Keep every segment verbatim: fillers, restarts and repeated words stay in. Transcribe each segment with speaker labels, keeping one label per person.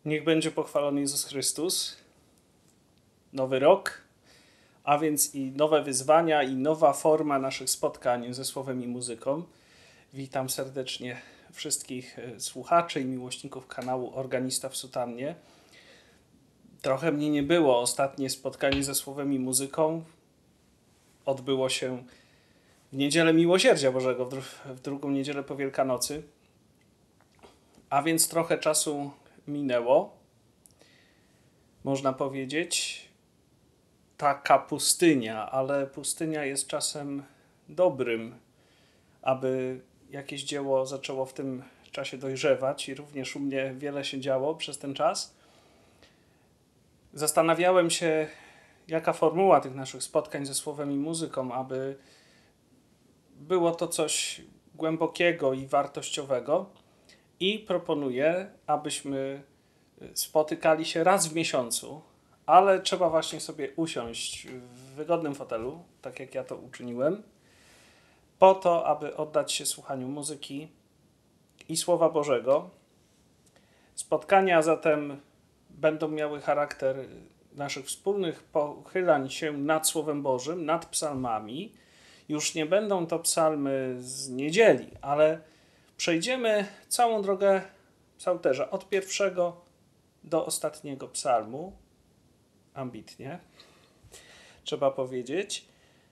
Speaker 1: Niech będzie pochwalony Jezus Chrystus. Nowy rok, a więc i nowe wyzwania, i nowa forma naszych spotkań ze słowem i muzyką. Witam serdecznie wszystkich słuchaczy i miłośników kanału Organista w Sutannie. Trochę mnie nie było. Ostatnie spotkanie ze słowem i muzyką odbyło się w niedzielę Miłosierdzia Bożego, w, dru- w drugą niedzielę po Wielkanocy. A więc trochę czasu minęło, można powiedzieć. Taka pustynia, ale pustynia jest czasem dobrym, aby jakieś dzieło zaczęło w tym czasie dojrzewać i również u mnie wiele się działo przez ten czas. Zastanawiałem się, jaka formuła tych naszych spotkań ze słowem i muzyką, aby było to coś głębokiego i wartościowego, i proponuję, abyśmy spotykali się raz w miesiącu, ale trzeba właśnie sobie usiąść w wygodnym fotelu, tak jak ja to uczyniłem, po to, aby oddać się słuchaniu muzyki i Słowa Bożego. Spotkania zatem będą miały charakter naszych wspólnych pochylań się nad Słowem Bożym, nad psalmami. Już nie będą to psalmy z niedzieli, ale przejdziemy całą drogę psalterza, od pierwszego do ostatniego psalmu. Ambitnie, trzeba powiedzieć.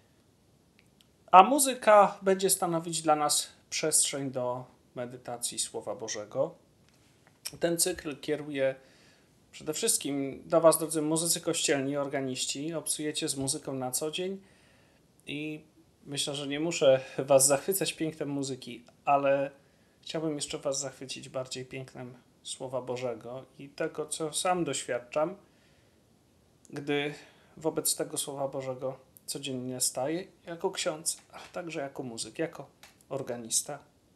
Speaker 1: A muzyka będzie stanowić dla nas przestrzeń do medytacji Słowa Bożego. Ten cykl kieruje przede wszystkim do was, drodzy muzycy kościelni, organiści. Obcujecie z muzyką na co dzień i myślę, że nie muszę was zachwycać pięknem muzyki, ale chciałbym jeszcze was zachwycić bardziej pięknem Słowa Bożego i tego, co sam doświadczam, gdy wobec tego Słowa Bożego codziennie staję jako ksiądz, a także jako muzyk, jako organista.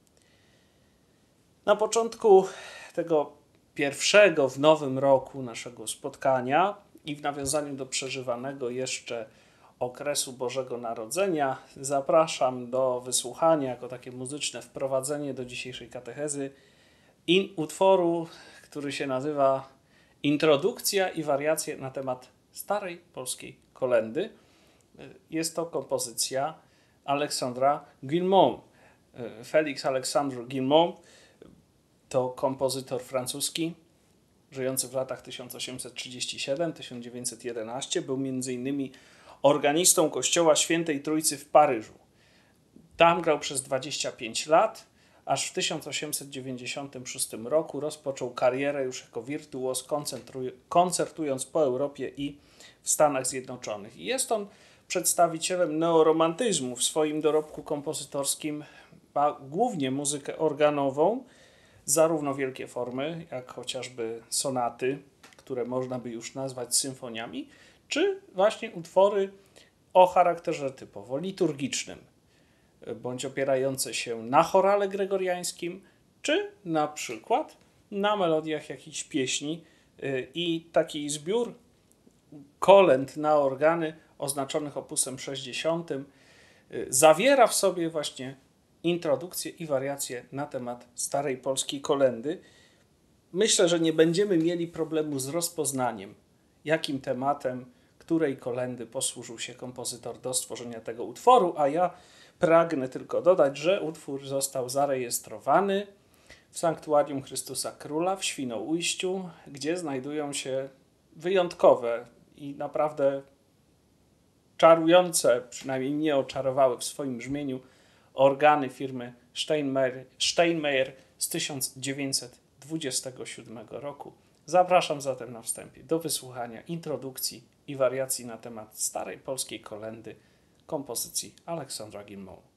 Speaker 1: Na początku tego pierwszego w nowym roku naszego spotkania i w nawiązaniu do przeżywanego jeszcze okresu Bożego Narodzenia zapraszam do wysłuchania jako takie muzyczne wprowadzenie do dzisiejszej katechezy in utworu, który się nazywa Introdukcja i wariacje na temat starej polskiej kolędy. Jest to kompozycja Aleksandra Guilmant. Félix Alexandre Guilmant to kompozytor francuski, żyjący w latach tysiąc osiemset trzydziestym siódmym do tysiąc dziewięćset jedenastego. Był między innymi organistą Kościoła Świętej Trójcy w Paryżu. Tam grał przez dwadzieścia pięć lat, aż w tysiąc osiemset dziewięćdziesiątym szóstym roku rozpoczął karierę już jako wirtuoz, koncertując po Europie i w Stanach Zjednoczonych. I jest on przedstawicielem neoromantyzmu. W swoim dorobku kompozytorskim ma głównie muzykę organową, zarówno wielkie formy, jak chociażby sonaty, które można by już nazwać symfoniami, czy właśnie utwory o charakterze typowo liturgicznym, bądź opierające się na chorale gregoriańskim, czy na przykład na melodiach jakichś pieśni. I taki zbiór kolęd na organy oznaczonych opusem sześćdziesiątym zawiera w sobie właśnie introdukcję i wariacje na temat starej polskiej kolędy. Myślę, że nie będziemy mieli problemu z rozpoznaniem, jakim tematem której kolędy posłużył się kompozytor do stworzenia tego utworu, a ja pragnę tylko dodać, że utwór został zarejestrowany w Sanktuarium Chrystusa Króla w Świnoujściu, gdzie znajdują się wyjątkowe i naprawdę czarujące, przynajmniej mnie oczarowały w swoim brzmieniu, organy firmy Steinmeyer, Steinmeyer z tysiąc dziewięćset dwudziestego siódmego roku. Zapraszam zatem na wstępie do wysłuchania introdukcji i wariacji na temat starej polskiej kolędy kompozycji Aleksandra Guilmant.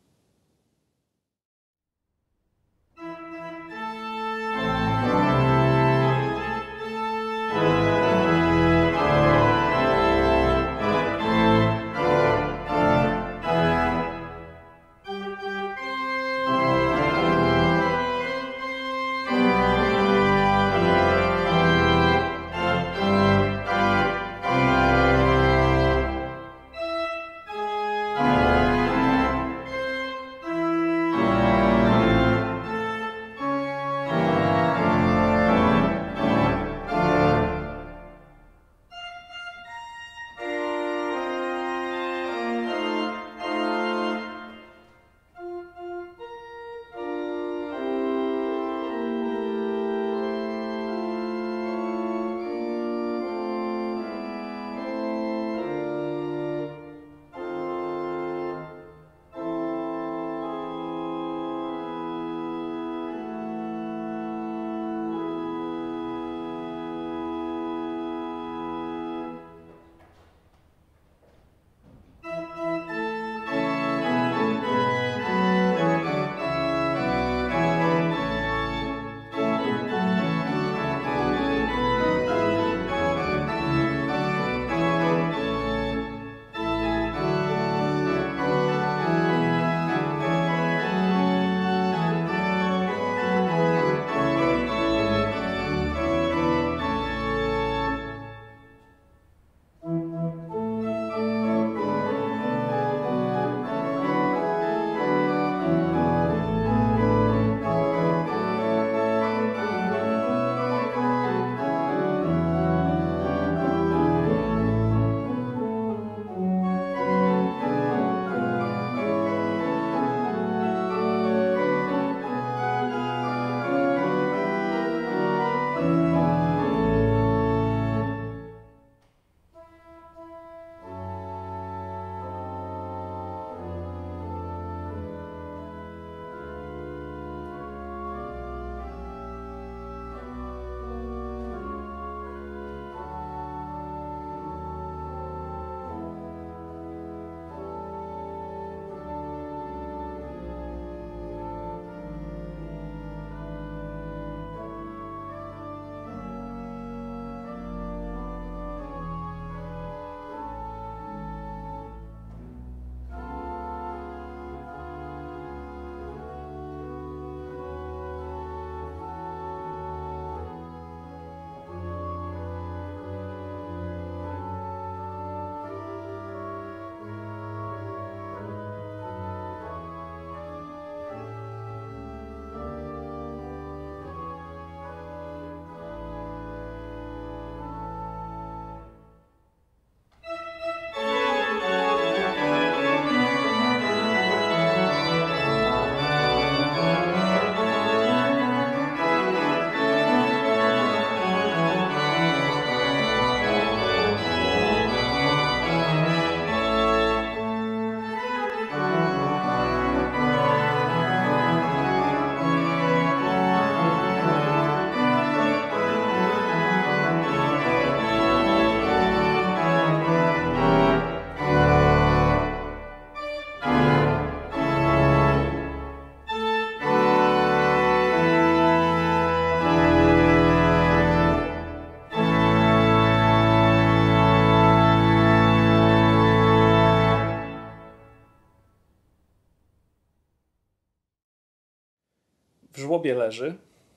Speaker 1: w żłobie leży.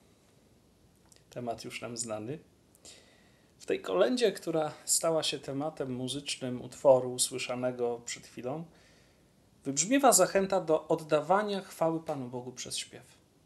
Speaker 1: Temat już nam znany. W tej kolędzie, która stała się tematem muzycznym utworu usłyszanego przed chwilą, wybrzmiewa zachęta do oddawania chwały Panu Bogu przez śpiew.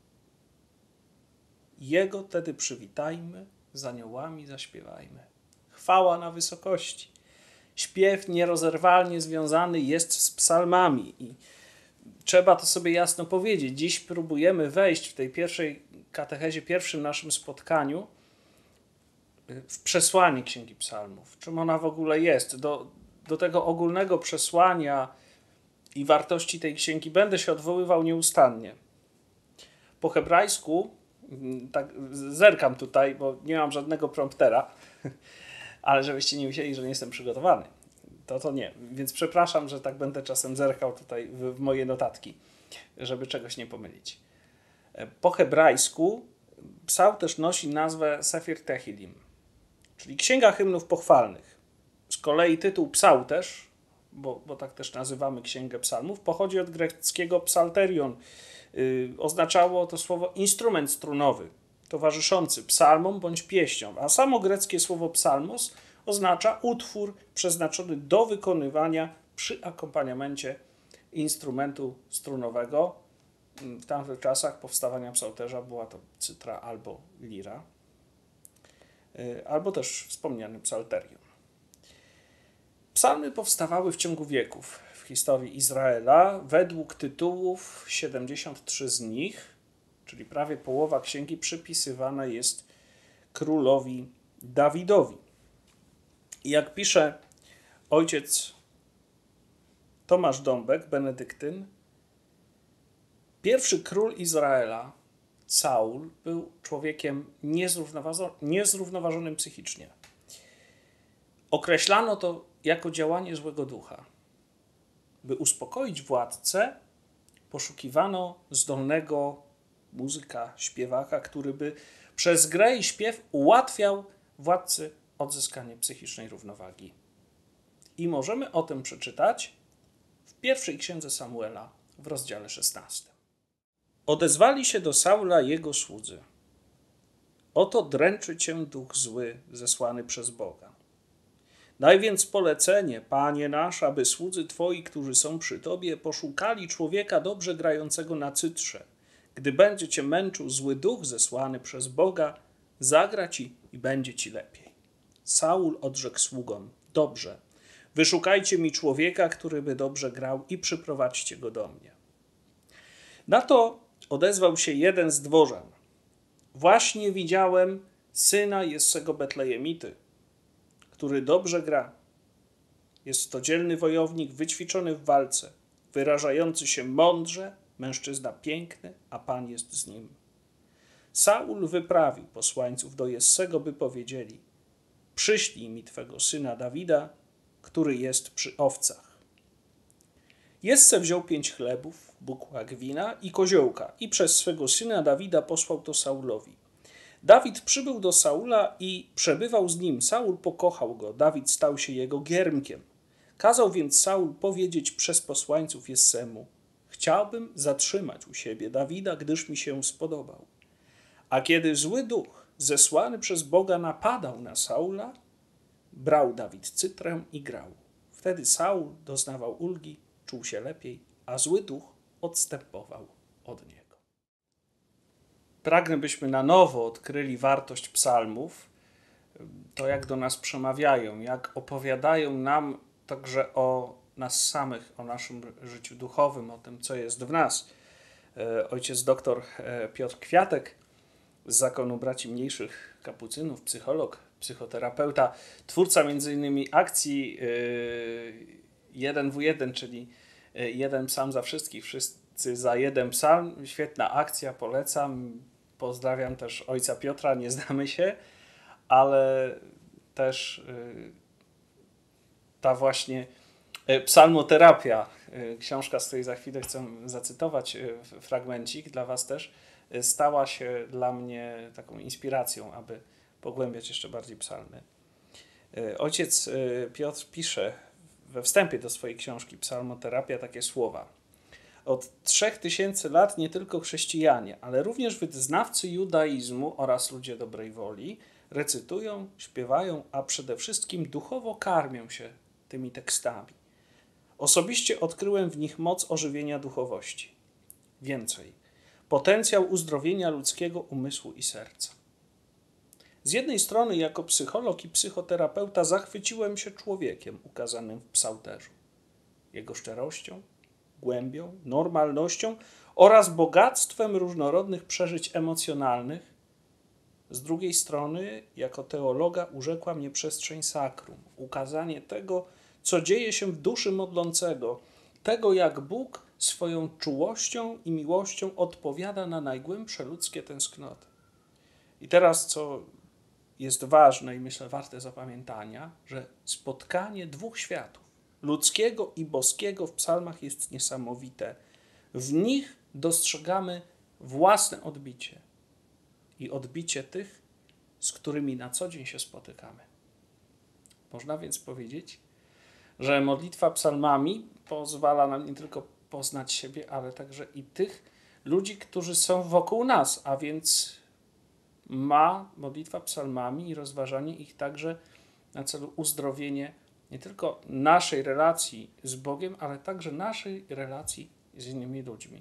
Speaker 1: Jego tedy przywitajmy, z aniołami zaśpiewajmy. Chwała na wysokości. Śpiew nierozerwalnie związany jest z psalmami i trzeba to sobie jasno powiedzieć. Dziś próbujemy wejść w tej pierwszej katechezie, pierwszym naszym spotkaniu w przesłanie Księgi Psalmów. Czym ona w ogóle jest? Do, do tego ogólnego przesłania i wartości tej księgi będę się odwoływał nieustannie. Po hebrajsku, tak zerkam tutaj, bo nie mam żadnego promptera, ale żebyście nie myśleli, że nie jestem przygotowany. To to nie. Więc przepraszam, że tak będę czasem zerkał tutaj w, w moje notatki, żeby czegoś nie pomylić. Po hebrajsku psalm też nosi nazwę Sefer Tehillim, czyli Księga Hymnów Pochwalnych. Z kolei tytuł psalterz, bo, bo tak też nazywamy Księgę Psalmów, pochodzi od greckiego psalterion. Yy, oznaczało to słowo instrument strunowy, towarzyszący psalmom bądź pieśniom, a samo greckie słowo psalmos oznacza utwór przeznaczony do wykonywania przy akompaniamencie instrumentu strunowego. W tamtych czasach powstawania psalterza była to cytra albo lira, albo też wspomniany psalterion. Psalmy powstawały w ciągu wieków w historii Izraela. Według tytułów siedemdziesiąt trzy z nich, czyli prawie połowa księgi, przypisywana jest królowi Dawidowi. I jak pisze ojciec Tomasz Dąbek, benedyktyn, pierwszy król Izraela, Saul, był człowiekiem niezrównoważonym psychicznie. Określano to jako działanie złego ducha. By uspokoić władcę, poszukiwano zdolnego muzyka, śpiewaka, który by przez grę i śpiew ułatwiał władcy odzyskanie psychicznej równowagi. I możemy o tym przeczytać w pierwszej księdze Samuela w rozdziale szesnastym. Odezwali się do Saula jego słudzy. Oto dręczy cię duch zły zesłany przez Boga. Daj więc polecenie, Panie nasz, aby słudzy Twoi, którzy są przy Tobie, poszukali człowieka dobrze grającego na cytrze. Gdy będzie Cię męczył zły duch zesłany przez Boga, zagra Ci i będzie Ci lepiej. Saul odrzekł sługom, dobrze, wyszukajcie mi człowieka, który by dobrze grał i przyprowadźcie go do mnie. Na to odezwał się jeden z dworzan. Właśnie widziałem syna Jessego Betlejemity, który dobrze gra. Jest to dzielny wojownik, wyćwiczony w walce, wyrażający się mądrze, mężczyzna piękny, a Pan jest z nim. Saul wyprawił posłańców do Jessego, by powiedzieli: przyślij mi twego syna Dawida, który jest przy owcach. Jesse wziął pięć chlebów, bukłak wina i koziołka i przez swego syna Dawida posłał to Saulowi. Dawid przybył do Saula i przebywał z nim. Saul pokochał go, Dawid stał się jego giermkiem. Kazał więc Saul powiedzieć przez posłańców Jessemu: chciałbym zatrzymać u siebie Dawida, gdyż mi się spodobał. A kiedy zły duch zesłany przez Boga napadał na Saula, brał Dawid cytrę i grał. Wtedy Saul doznawał ulgi, czuł się lepiej, a zły duch odstępował od niego. Pragnę, byśmy na nowo odkryli wartość psalmów, to jak do nas przemawiają, jak opowiadają nam także o nas samych, o naszym życiu duchowym, o tym, co jest w nas. Ojciec doktor Piotr Kwiatek z Zakonu Braci Mniejszych Kapucynów, psycholog, psychoterapeuta, twórca między innymi akcji jeden w jeden, czyli jeden psalm za wszystkich, wszyscy za jeden psalm. Świetna akcja, polecam. Pozdrawiam też ojca Piotra, nie znamy się, ale też ta właśnie psalmoterapia, książka, z której za chwilę chcę zacytować fragmencik dla was też, stała się dla mnie taką inspiracją, aby pogłębiać jeszcze bardziej psalmy. Ojciec Piotr pisze we wstępie do swojej książki Psalmoterapia takie słowa. Od trzech tysięcy lat nie tylko chrześcijanie, ale również wyznawcy judaizmu oraz ludzie dobrej woli recytują, śpiewają, a przede wszystkim duchowo karmią się tymi tekstami. Osobiście odkryłem w nich moc ożywienia duchowości. Więcej, potencjał uzdrowienia ludzkiego umysłu i serca. Z jednej strony jako psycholog i psychoterapeuta zachwyciłem się człowiekiem ukazanym w psalterzu. Jego szczerością, głębią, normalnością oraz bogactwem różnorodnych przeżyć emocjonalnych. Z drugiej strony, jako teologa urzekła mnie przestrzeń sakrum, ukazanie tego, co dzieje się w duszy modlącego, tego, jak Bóg swoją czułością i miłością odpowiada na najgłębsze ludzkie tęsknoty. I teraz, co jest ważne i myślę warte zapamiętania, że spotkanie dwóch światów, ludzkiego i boskiego w psalmach jest niesamowite. W nich dostrzegamy własne odbicie i odbicie tych, z którymi na co dzień się spotykamy. Można więc powiedzieć, że modlitwa psalmami pozwala nam nie tylko poznać siebie, ale także i tych ludzi, którzy są wokół nas, a więc ma modlitwa psalmami i rozważanie ich także na celu uzdrowienie nie tylko naszej relacji z Bogiem, ale także naszej relacji z innymi ludźmi.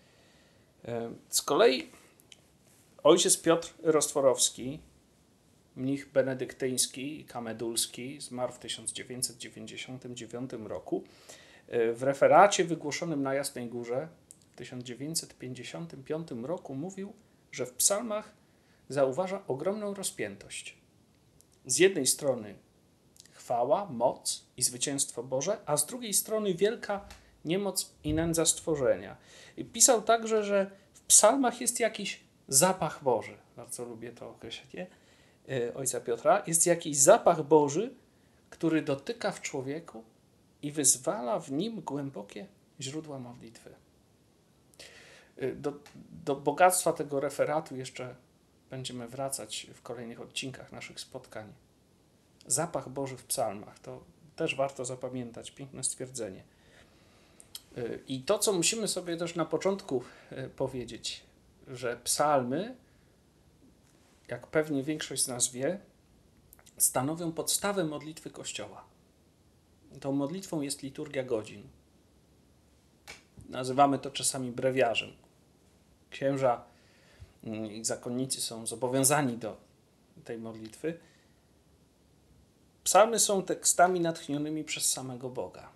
Speaker 1: Z kolei ojciec Piotr Rostworowski, mnich benedyktyński i kamedulski, zmarł w tysiąc dziewięćset dziewięćdziesiątym dziewiątym roku, w referacie wygłoszonym na Jasnej Górze w tysiąc dziewięćset pięćdziesiątym piątym roku mówił, że w psalmach zauważa ogromną rozpiętość. Z jednej strony chwała, moc i zwycięstwo Boże, a z drugiej strony wielka niemoc i nędza stworzenia. I pisał także, że w psalmach jest jakiś zapach Boży. Bardzo lubię to określenie ojca Piotra. Jest jakiś zapach Boży, który dotyka w człowieku i wyzwala w nim głębokie źródła modlitwy. Do, do bogactwa tego referatu jeszcze będziemy wracać w kolejnych odcinkach naszych spotkań. Zapach Boży w psalmach, to też warto zapamiętać, piękne stwierdzenie. I to, co musimy sobie też na początku powiedzieć, że psalmy, jak pewnie większość z nas wie, stanowią podstawę modlitwy Kościoła. Tą modlitwą jest liturgia godzin. Nazywamy to czasami brewiarzem. Księża i zakonnicy są zobowiązani do tej modlitwy. Psalmy są tekstami natchnionymi przez samego Boga.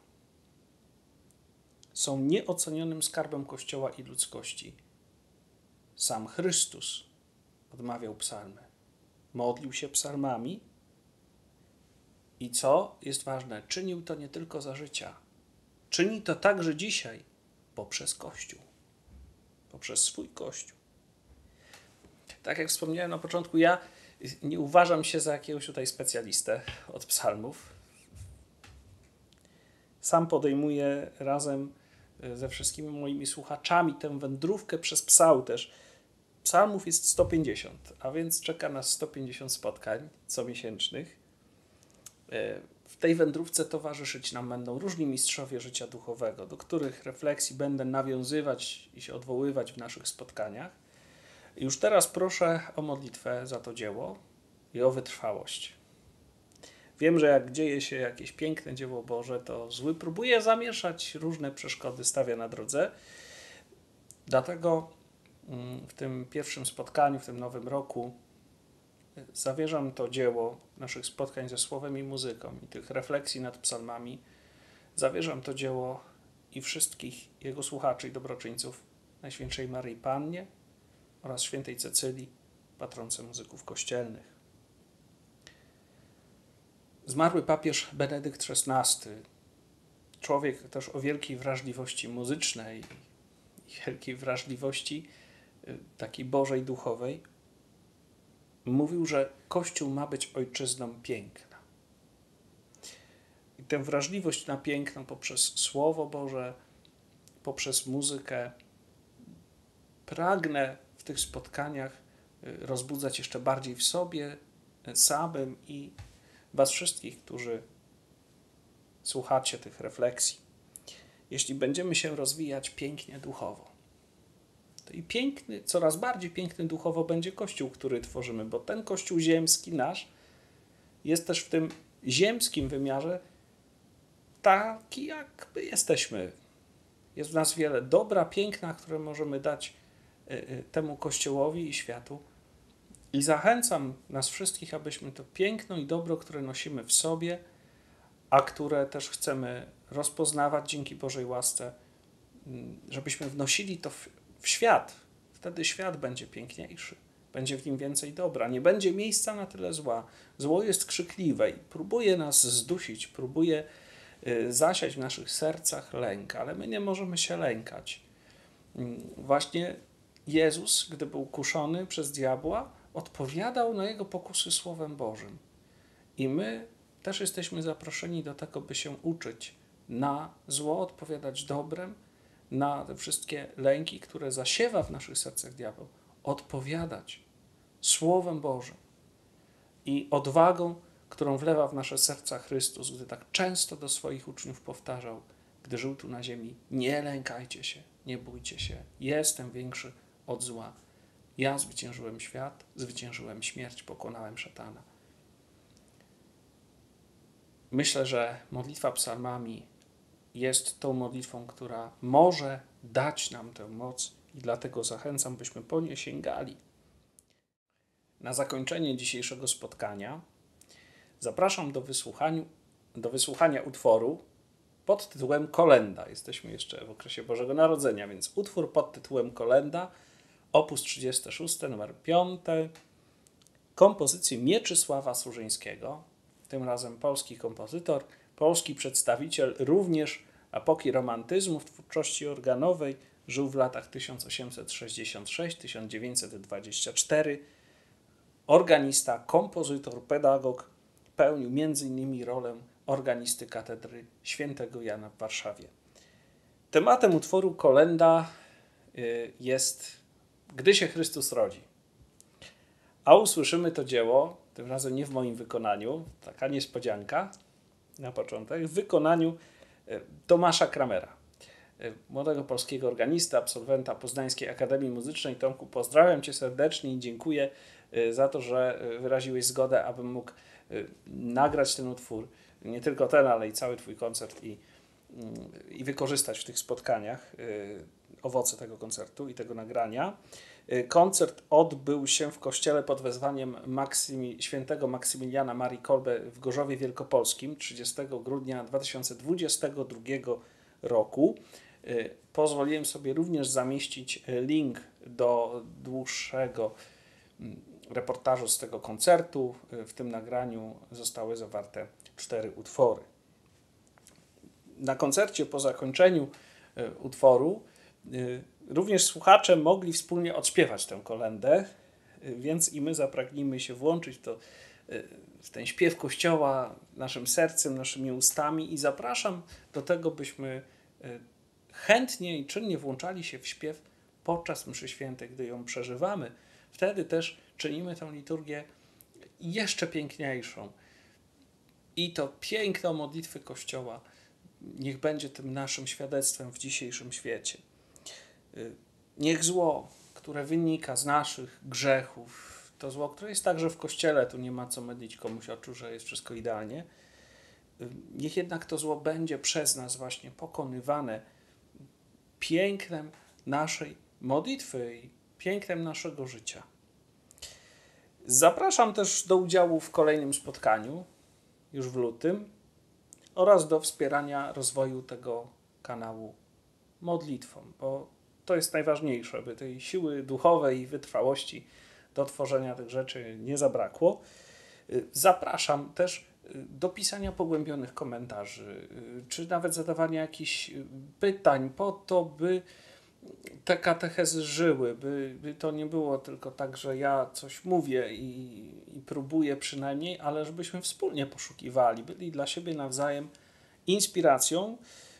Speaker 1: Są nieocenionym skarbem Kościoła i ludzkości. Sam Chrystus odmawiał psalmy. Modlił się psalmami i co jest ważne, czynił to nie tylko za życia. Czyni to także dzisiaj poprzez Kościół. Poprzez swój Kościół. Tak jak wspomniałem na początku, ja nie uważam się za jakiegoś tutaj specjalistę od psalmów. Sam podejmuję razem ze wszystkimi moimi słuchaczami tę wędrówkę przez psalterz. Psalmów jest sto pięćdziesiąt, a więc czeka nas sto pięćdziesiąt spotkań comiesięcznych. W tej wędrówce towarzyszyć nam będą różni mistrzowie życia duchowego, do których refleksji będę nawiązywać i się odwoływać w naszych spotkaniach. Już teraz proszę o modlitwę za to dzieło i o wytrwałość. Wiem, że jak dzieje się jakieś piękne dzieło Boże, to zły próbuje zamieszać, różne przeszkody stawia na drodze. Dlatego w tym pierwszym spotkaniu, w tym nowym roku zawierzam to dzieło naszych spotkań ze słowem i muzyką i tych refleksji nad psalmami. Zawierzam to dzieło i wszystkich jego słuchaczy i dobroczyńców Najświętszej Maryi Pannie oraz świętej Cecylii, patronce muzyków kościelnych. Zmarły papież Benedykt szesnasty, człowiek też o wielkiej wrażliwości muzycznej i wielkiej wrażliwości takiej Bożej duchowej, mówił, że Kościół ma być ojczyzną piękna. I tę wrażliwość na piękno poprzez Słowo Boże, poprzez muzykę pragnę w tych spotkaniach rozbudzać jeszcze bardziej w sobie samym i was wszystkich, którzy słuchacie tych refleksji. jeśli będziemy się rozwijać pięknie duchowo. To i piękny, coraz bardziej piękny duchowo będzie Kościół, który tworzymy, bo ten Kościół ziemski nasz jest też w tym ziemskim wymiarze taki, jakby jesteśmy. Jest w nas wiele dobra, piękna, które możemy dać temu Kościołowi i światu. I zachęcam nas wszystkich, abyśmy to piękno i dobro, które nosimy w sobie, a które też chcemy rozpoznawać dzięki Bożej łasce, żebyśmy wnosili to w, w świat. Wtedy świat będzie piękniejszy, będzie w nim więcej dobra, nie będzie miejsca na tyle zła. Zło jest krzykliwe i próbuje nas zdusić, próbuje y, zasiać w naszych sercach lęk, ale my nie możemy się lękać. Y, właśnie Jezus, gdy był kuszony przez diabła, odpowiadał na jego pokusy Słowem Bożym. I my też jesteśmy zaproszeni do tego, by się uczyć na zło odpowiadać dobrem, na te wszystkie lęki, które zasiewa w naszych sercach diabeł, odpowiadać Słowem Bożym i odwagą, którą wlewa w nasze serca Chrystus, gdy tak często do swoich uczniów powtarzał, gdy żył tu na ziemi: nie lękajcie się, nie bójcie się, jestem większy od zła. Ja zwyciężyłem świat, zwyciężyłem śmierć, pokonałem szatana. Myślę, że modlitwa psalmami jest tą modlitwą, która może dać nam tę moc i dlatego zachęcam, byśmy po nie sięgali. Na zakończenie dzisiejszego spotkania zapraszam do wysłuchania, do wysłuchania utworu pod tytułem Kolenda. Jesteśmy jeszcze w okresie Bożego Narodzenia, więc utwór pod tytułem Kolenda, opus trzydziesty szósty, numer pięć, kompozycji Mieczysława Służyńskiego, tym razem polski kompozytor, polski przedstawiciel również epoki romantyzmu w twórczości organowej, żył w latach tysiąc osiemset sześćdziesiąt sześć do tysiąc dziewięćset dwadzieścia cztery, organista, kompozytor, pedagog, pełnił między innymi rolę organisty katedry świętego Jana w Warszawie. Tematem utworu Kolenda jest Gdy się Chrystus rodzi. A usłyszymy to dzieło, tym razem nie w moim wykonaniu, taka niespodzianka na początek, w wykonaniu Tomasza Kramera, młodego polskiego organista, absolwenta Poznańskiej Akademii Muzycznej. Tomku, pozdrawiam Cię serdecznie i dziękuję za to, że wyraziłeś zgodę, abym mógł nagrać ten utwór, nie tylko ten, ale i cały Twój koncert i, i wykorzystać w tych spotkaniach owoce tego koncertu i tego nagrania. Koncert odbył się w kościele pod wezwaniem Maksymi, świętego Maksymiliana Marii Kolbe w Gorzowie Wielkopolskim trzydziestego grudnia dwa tysiące dwudziestego drugiego roku. Pozwoliłem sobie również zamieścić link do dłuższego reportażu z tego koncertu. W tym nagraniu zostały zawarte cztery utwory. Na koncercie po zakończeniu utworu również słuchacze mogli wspólnie odśpiewać tę kolendę, więc i my zapragnijmy się włączyć to, w ten śpiew Kościoła naszym sercem, naszymi ustami i zapraszam do tego, byśmy chętnie i czynnie włączali się w śpiew podczas mszy świętej, gdy ją przeżywamy. Wtedy też czynimy tę liturgię jeszcze piękniejszą. I to piękno modlitwy Kościoła niech będzie tym naszym świadectwem w dzisiejszym świecie. Niech zło, które wynika z naszych grzechów, to zło, które jest także w Kościele, tu nie ma co mydlić komuś oczu, że jest wszystko idealnie, niech jednak to zło będzie przez nas właśnie pokonywane pięknem naszej modlitwy i pięknem naszego życia. Zapraszam też do udziału w kolejnym spotkaniu, już w lutym, oraz do wspierania rozwoju tego kanału modlitwą, bo to jest najważniejsze, by tej siły duchowej i wytrwałości do tworzenia tych rzeczy nie zabrakło. Zapraszam też do pisania pogłębionych komentarzy, czy nawet zadawania jakichś pytań po to, by te katechezy żyły, by, by to nie było tylko tak, że ja coś mówię i, i próbuję przynajmniej, ale żebyśmy wspólnie poszukiwali, byli dla siebie nawzajem inspiracją.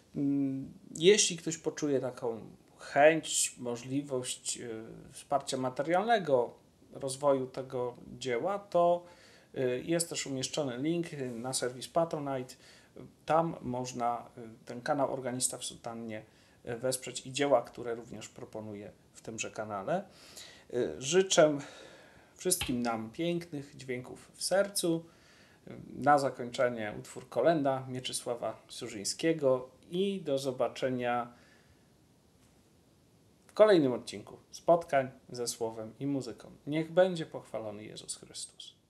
Speaker 1: Jeśli ktoś poczuje taką chęć, możliwość wsparcia materialnego rozwoju tego dzieła, to jest też umieszczony link na serwis Patronite, Tam można ten kanał Organista w Sutannie wesprzeć i dzieła, które również proponuję w tymże kanale. Życzę wszystkim nam pięknych dźwięków w sercu. Na zakończenie utwór Kolenda Mieczysława Surzyńskiego i do zobaczenia w kolejnym odcinku spotkań ze Słowem i muzyką. Niech będzie pochwalony Jezus Chrystus.